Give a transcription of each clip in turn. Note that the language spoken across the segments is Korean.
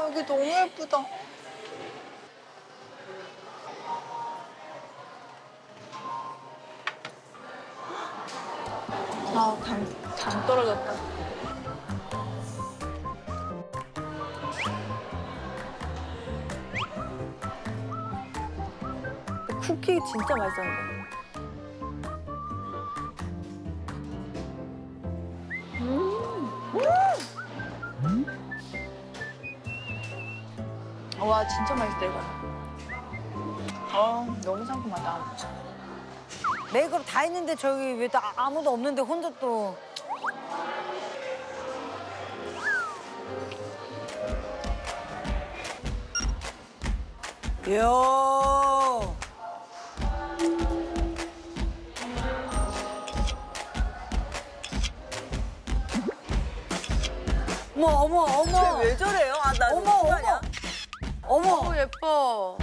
여기 너무 예쁘다. 아, 당 떨어졌다. 쿠키 진짜 맛있었는데. 와, 진짜 맛있다, 이거. 너무 상큼하다. 메이크업 다 했는데 저기 왜 아무도 없는데 혼자 또. 이야. 어머. 왜 저래요? 아, 나 어머. 예뻐.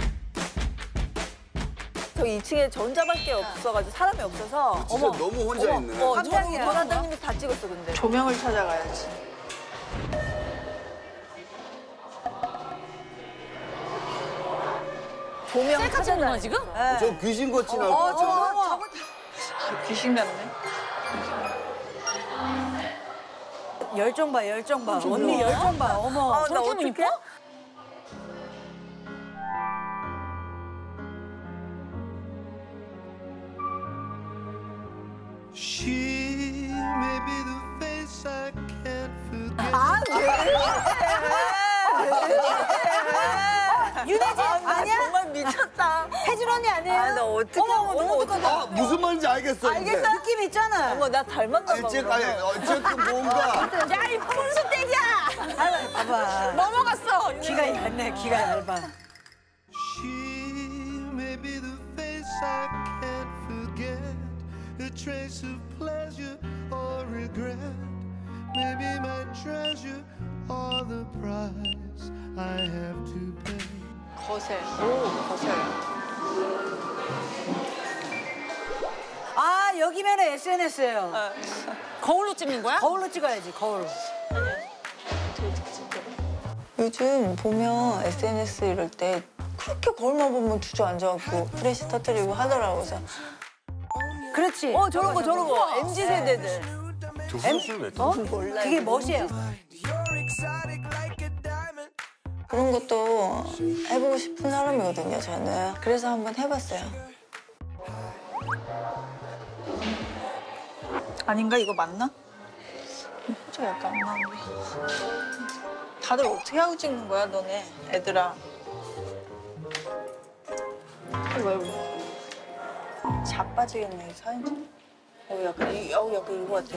저 2층에 저 혼자밖에 없어가지고 사람이 없어서. 진짜 너무 혼자 있네. 깜짝이야. 돌아다니면서 다 찍었어, 근데. 조명을 찾아가야지. 조명 셀카 찍는 거야 지금? 저 귀신같이 나올 것 같은데? 귀신 같네. 열정 봐. 언니 열정 봐. 어머. 나 저렇게 하면 어떡해? 이뻐? She may be the face I can't forget. 윤혜진 아니야? 정말 미쳤다. 혜진 언니 아니에요? 나 어떡해. 어머, 어떡하나. 무슨 말인지 알겠어. 이제. 느낌 있잖아. 어머, 나 닮았나 봐. 어쨌든 뭔가. 야, 이 분수대기야! 봐봐. 넘어갔어. 귀가 얇네, 귀가 얇아. She may be the face I can't forget. A trace of pleasure or regret. Maybe my treasure or the price I have to pay. 거세. 거세. 아, 여기면은 SNS예요. 거울로 찍는 거야? 거울로 찍어야지, 거울. 요즘 보면 SNS 이럴 때 그렇게 거울만 보면 주저앉아갖고 프레시 터뜨리고 하더라고. 그래서 그렇지. 저런 거. MZ 세대들. 저 수술 왜 또? 몰라. 그게 멋이에요. 그런 것도 해보고 싶은 사람이거든요, 저는. 그래서 한번 해봤어요. 아닌가? 이거 맞나? 포즈가 약간 안 나오네. 다들 어떻게 하고 찍는 거야, 너네? 애들아. 왜 자빠지겠네, 이 사진. 약간 이거 같아.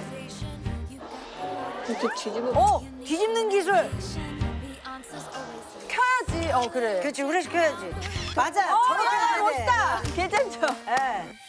이렇게 뒤집어. 뒤집는 기술. 켜야지. 그래. 그렇지, 후레쉬 켜야지. 맞아. 저렇게 해야 돼. 멋있다. 괜찮죠? 예.